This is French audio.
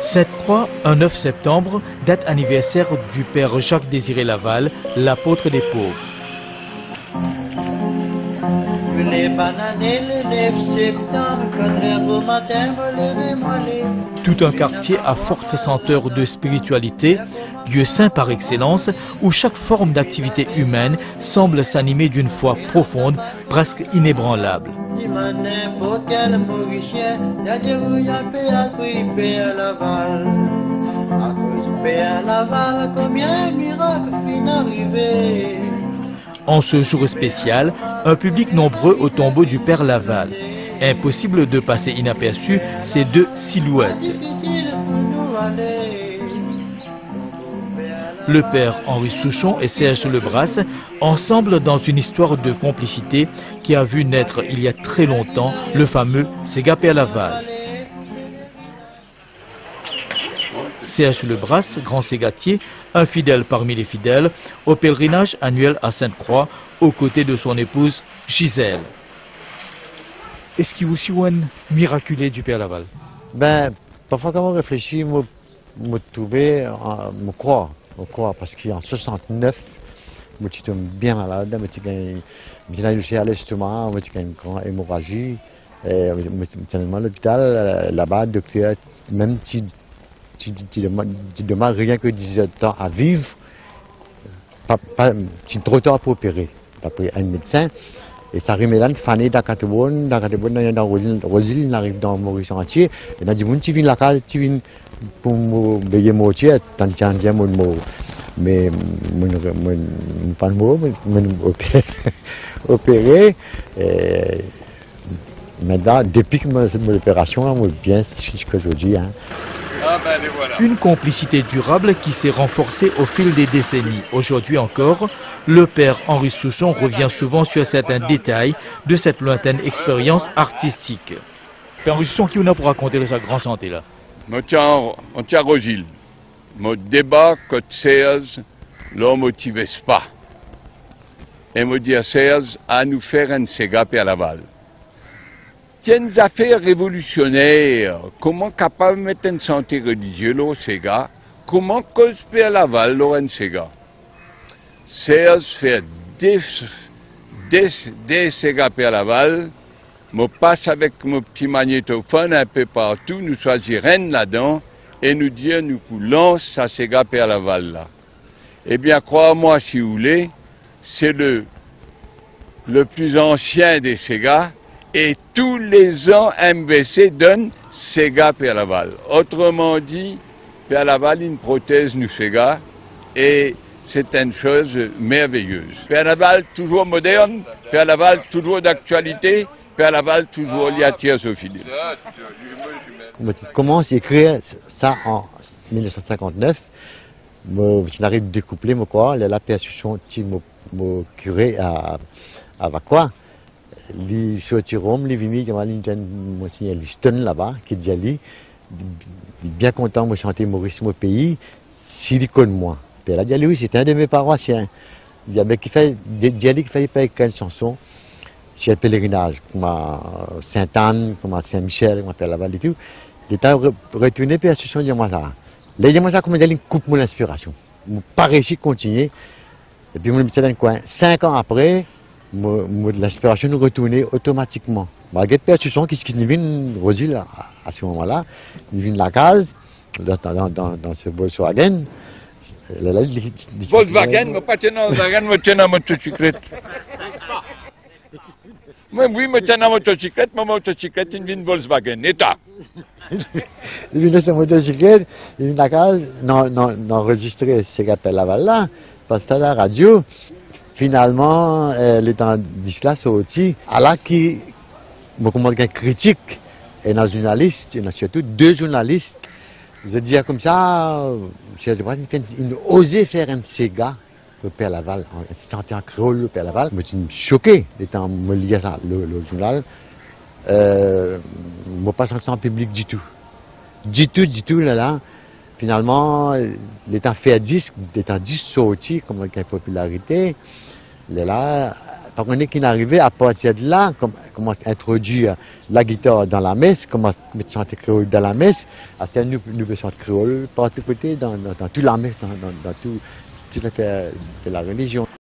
Cette croix, un 9 septembre, date anniversaire du père Jacques-Désiré Laval, l'apôtre des pauvres. Tout un quartier à forte senteur de spiritualité, lieu saint par excellence, où chaque forme d'activité humaine semble s'animer d'une foi profonde, presque inébranlable. En ce jour spécial, un public nombreux au tombeau du père Laval. Impossible de passer inaperçu ces deux silhouettes. Le père Henri Souchon et Serge Lebras, ensemble dans une histoire de complicité qui a vu naître il y a très longtemps le fameux Sega Père Laval. Serge Lebras, grand ségatier, un fidèle parmi les fidèles, au pèlerinage annuel à Sainte-Croix, aux côtés de son épouse Gisèle. Est-ce qu'il vous suit un miraculé du Père Laval? Ben, parfois quand on réfléchit, me trouver, me croire, parce qu'en 69, je suis bien malade, j'ai eu à l'estomac, j'ai une grande hémorragie, et je suis à l'hôpital, là-bas, docteur, même si tu demandes rien que 17 ans à vivre, c'est trop tard pour opérer, d'après un médecin. Et ça remet là une fanée dans Catebonne, dans Rosil, il arrive dans Maurice entier. Et dans du monde, tu viens la case, tu viens pour me payer mon tiers, tant que tu as mon mot. Mais pas le mot, mais opéré. Maintenant, depuis que mon opération, moi, bien, c'est ce que je dis. Une complicité durable qui s'est renforcée au fil des décennies. Aujourd'hui encore, le père Henri Souchon revient souvent sur certains détails de cette lointaine expérience artistique. Père Henri Souchon, qui on a pour raconter de sa grande santé là? On tient Rosil. Mon débat que Serge ne motive pas. Et me dit à Serge à nous faire un Sega Père Laval. Tiens, des affaires révolutionnaires. Comment capable de mettre une santé religieuse au Sega? Comment cause Père Laval un Sega? Serge fait des Sega Père Laval. Je passe avec mon petit magnétophone un peu partout. Nous choisirons là-dedans et nous disons nous coulons ça Sega Père Laval là. Eh bien, crois-moi si vous voulez, c'est le plus ancien des Sega. Et tous les ans, MBC donne Sega Père Laval. Autrement dit, Père Laval, une prothèse nous Sega. Et c'est une chose merveilleuse. Père Laval, toujours moderne. Père Laval, toujours d'actualité. Père Laval, toujours lié à Théosophile. Je commence à écrire ça en 1959. J'arrive à découpler mon corps. La percussion, mon curé à Vacqua. Les sortiront, les vignes, il y a Liston là-bas, qui dit Ali, bien content de chanter Maurice mon pays, s'il connaît moi. Puis là, oui, c'était un de mes paroissiens. Il y avait qui fait, qu'il fallait pas écrire une chanson sur le pèlerinage, comme à Sainte-Anne, comme à Saint-Michel, comme à Père Laval et tout. Il était retourné, puis la chanson, moi ça. Là, il ça comme il coupe mon inspiration. Je n'ai pas réussi à continuer. Et puis, je me mis dans le coin. 5 ans après, l'inspiration nous retournait automatiquement. Malgré le son qui vient Rosil à ce moment-là, il vient de la case, dans ce Volkswagen. Volkswagen, mais pas tenant Volkswagen, mais tenant motocyclette. Oui, mais tenant motocyclette, ma motocyclette, il vient de Volkswagen, état. Il vient de sa motocyclette, il vient de la case, non enregistré ce qu'appelle Laval là, parce que à la radio. Finalement, les temps d'Isla sont aussi, à la qui, me critique, et un journaliste, il y a surtout 2 journalistes, je dis comme ça, ils osaient faire un Sega, le Père Laval, en créole, le Père Laval, je suis choqué, étant me lié à ça, le journal, je ne pas chanter en public du tout. Du tout, là. Finalement, l'état fait à disque sorti, comme une popularité. Là, Donc on est qui arrivé à partir de là, commence à introduire la guitare dans la messe, commence à mettre chanter créole dans la messe, à ce nous pouvons chanter créole partout côté, dans toute la messe, dans toute la religion.